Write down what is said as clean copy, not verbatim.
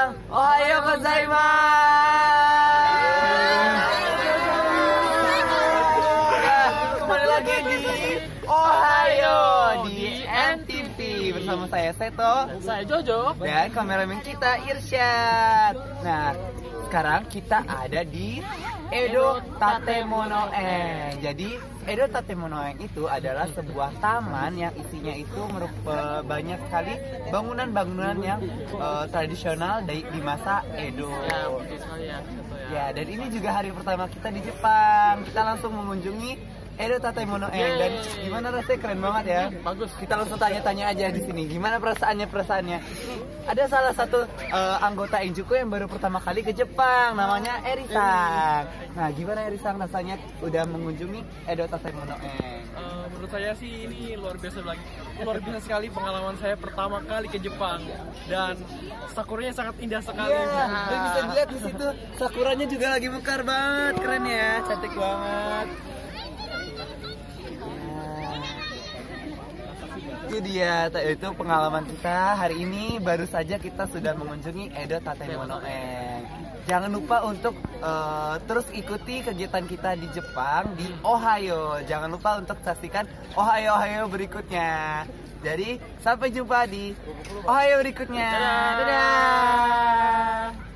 Minasan, ohayo gozaimasu. Ya, kembali lagi di Ohayo di MTV bersama saya Seto Dan saya Jojo dan kameramen kita Irsyad. Nah, sekarang kita ada di Edo Tatemonoen. Jadi Edo Tatemonoen itu adalah sebuah taman yang isinya itu merupakan banyak sekali bangunan-bangunan yang tradisional di masa Edo. Ya, betul sekali ya, Seto ya. Ya, dan ini juga hari pertama kita di Jepang. Kita langsung mengunjungi Edo Tatemonoen dan gimana rasanya, keren banget ya. Bagus. Kita langsung tanya-tanya aja di sini. Gimana perasaannya? Ada salah satu anggota Enjuku yang baru pertama kali ke Jepang, namanya Erisang. Nah, gimana Erisang rasanya udah mengunjungi Edo Tatemonoen? Menurut saya sih ini luar biasa sekali pengalaman saya pertama kali ke Jepang, dan sakuranya sangat indah sekali. Iya, dan bisa dilihat di situ sakuranya juga lagi mekar banget, keren ya, cantik banget. Itu dia, itu pengalaman kita hari ini. Baru saja kita sudah mengunjungi Edo Tatemonoen. Jangan lupa untuk terus ikuti kegiatan kita di Jepang di Ohayo. Jangan lupa untuk saksikan Ohayo berikutnya. Jadi sampai jumpa di Ohayo berikutnya. Dadah.